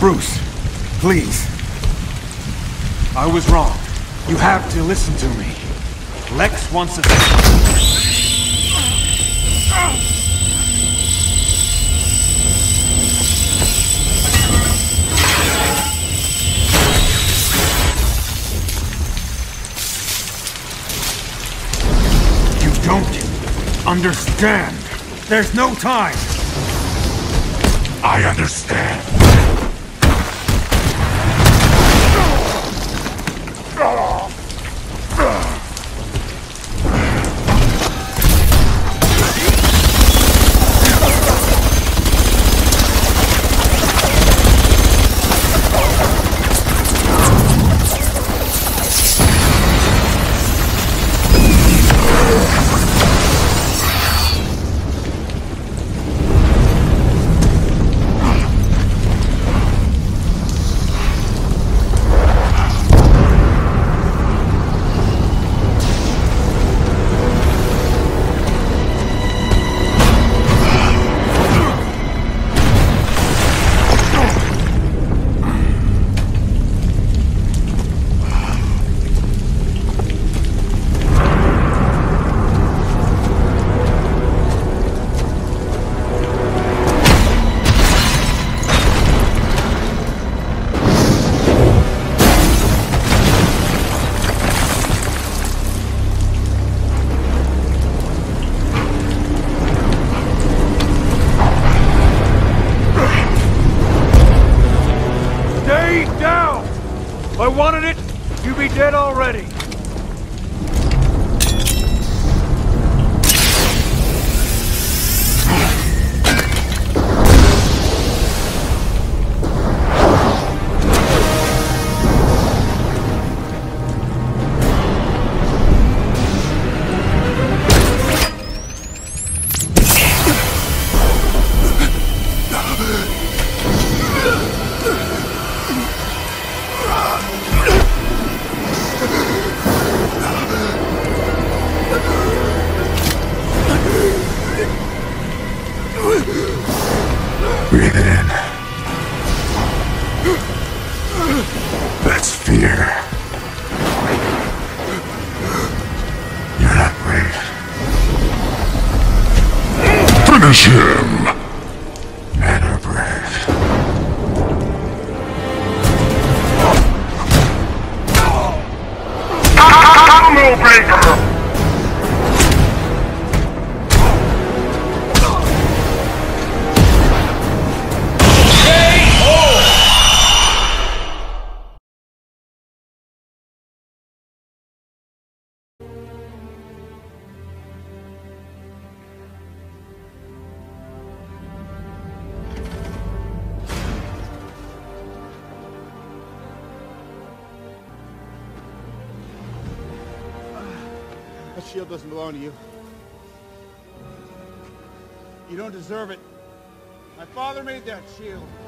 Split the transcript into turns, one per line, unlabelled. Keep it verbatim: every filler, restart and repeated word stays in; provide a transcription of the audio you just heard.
Bruce, please. I was wrong. You have to listen to me. Lex wants us... You don't understand. There's no time.
I understand.
If I wanted it, you'd be dead already.
Breathe it in. That's fear. You're not brave. Finish him! Men are brave. Combo breaker!
That shield doesn't belong to you. You don't deserve it. My father made that shield.